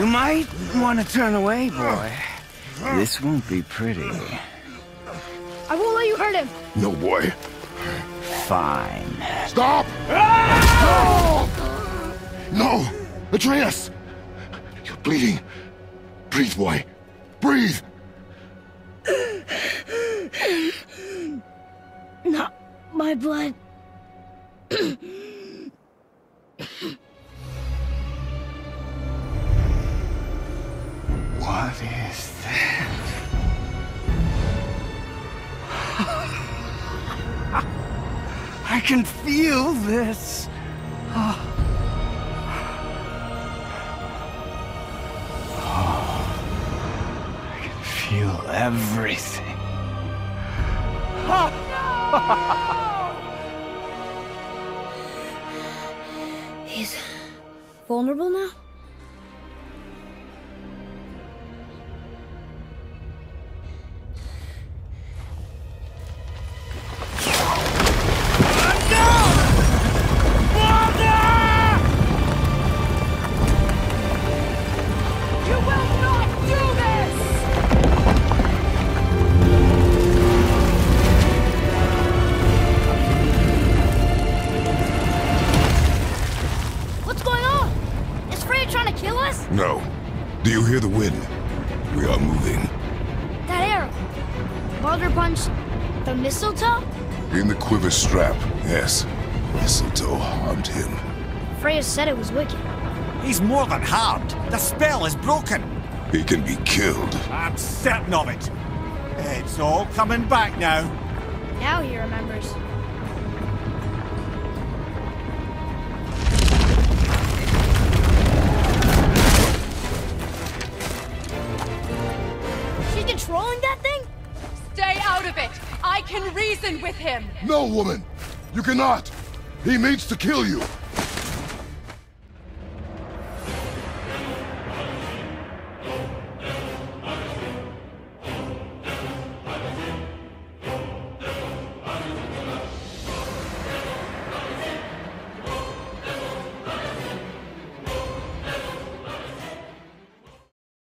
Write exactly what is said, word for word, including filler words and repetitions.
You might want to turn away, boy. This won't be pretty. I won't let you hurt him. No, boy. Fine. Stop! No! No! Atreus! You're bleeding. Breathe, boy. Breathe! Not my blood. What is that? I can feel this. Oh. I can feel everything. He's vulnerable now? No. Do you hear the wind? We are moving. That arrow. Baldur punched the mistletoe? In the quiver strap, yes. Mistletoe harmed him. Freya said it was wicked. He's more than harmed. The spell is broken. He can be killed. I'm certain of it. It's all coming back now. Now he remembers. Controlling that thing? Stay out of it! I can reason with him! No, woman! You cannot! He means to kill you!